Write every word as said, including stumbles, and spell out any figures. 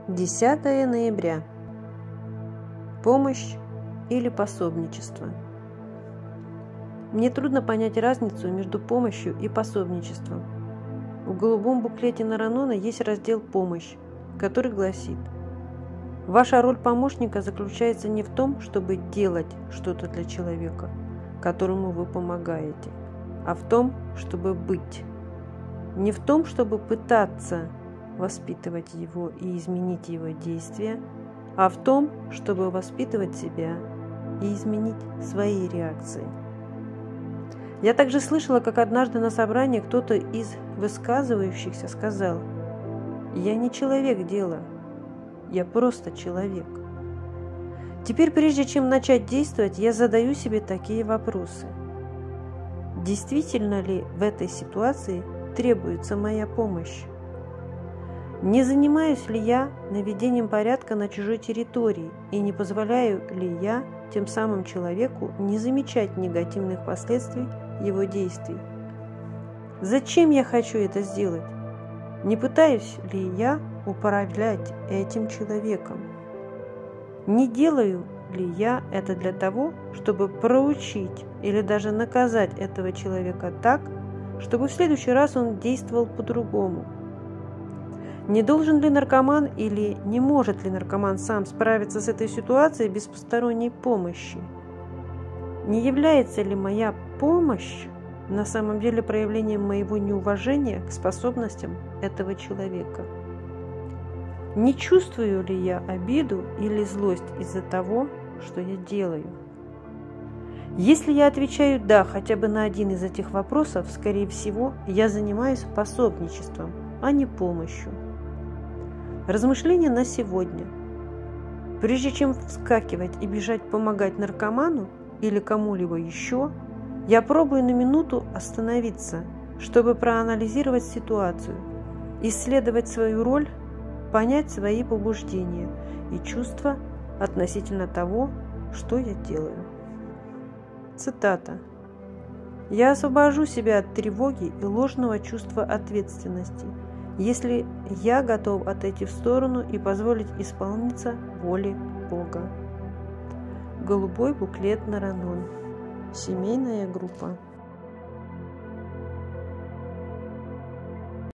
десятое ноября. Помощь или пособничество. Мне трудно понять разницу между помощью и пособничеством. В голубом буклете Наранона есть раздел «Помощь», который гласит: «Ваша роль помощника заключается не в том, чтобы делать что-то для человека, которому вы помогаете, а в том, чтобы быть. Не в том, чтобы пытаться воспитывать его и изменить его действия, а в том, чтобы воспитывать себя и изменить свои реакции». Я также слышала, как однажды на собрании кто-то из высказывающихся сказал: «Я не человек дела, я просто человек». Теперь, прежде чем начать действовать, я задаю себе такие вопросы. Действительно ли в этой ситуации требуется моя помощь? Не занимаюсь ли я наведением порядка на чужой территории и не позволяю ли я тем самым человеку не замечать негативных последствий его действий? Зачем я хочу это сделать? Не пытаюсь ли я управлять этим человеком? Не делаю ли я это для того, чтобы проучить или даже наказать этого человека так, чтобы в следующий раз он действовал по-другому? Не должен ли наркоман или не может ли наркоман сам справиться с этой ситуацией без посторонней помощи? Не является ли моя помощь на самом деле проявлением моего неуважения к способностям этого человека? Не чувствую ли я обиду или злость из-за того, что я делаю? Если я отвечаю «да» хотя бы на один из этих вопросов, скорее всего, я занимаюсь пособничеством, а не помощью. Размышления на сегодня. Прежде чем вскакивать и бежать помогать наркоману или кому-либо еще, я пробую на минуту остановиться, чтобы проанализировать ситуацию, исследовать свою роль, понять свои побуждения и чувства относительно того, что я делаю. Цитата. «Я освобожу себя от тревоги и ложного чувства ответственности, если я готов отойти в сторону и позволить исполниться воле Бога». Голубой буклет Наранон. Семейная группа.